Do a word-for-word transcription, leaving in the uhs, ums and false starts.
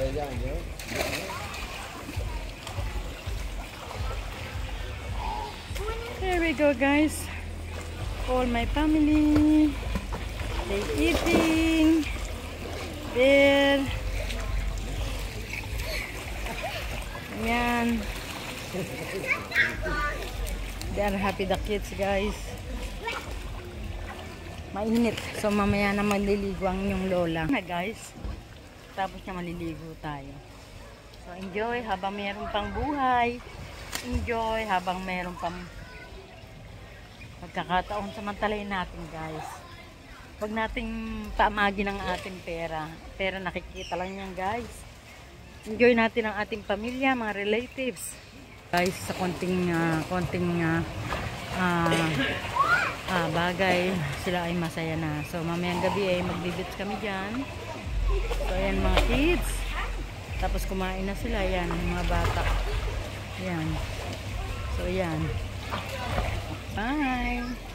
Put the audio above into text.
Here we go, guys. All my family, they eating there. Ayan. They are happy, the kids, guys. Mainit. So mamaya na maliligo ang yung lola na, guys. Tapos na maliligo tayo. So enjoy habang mayroon pang buhay. Enjoy habang mayroon pang pagkakataon. Samantalayin natin, guys. Huwag nating paamagin ang ating pera. Pera nakikita lang yan, guys. Enjoy natin ang ating pamilya, mga relatives. Guys, sa konting uh, konting uh, uh, uh, bagay, sila ay masaya na. So mamayang gabi ay magbibits kami dyan. So ayan mga kids. Tapos kumain na sila. Ayan, mga bata. Ayan. So ayan. Bye!